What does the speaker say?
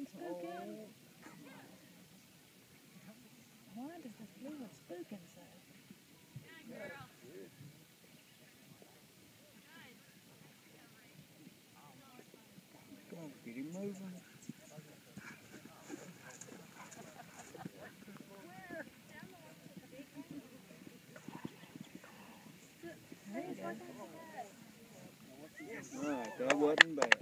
one spook in? Why does this blue one spook him so? Come on, get him moving. There you go. Alright, that wasn't bad.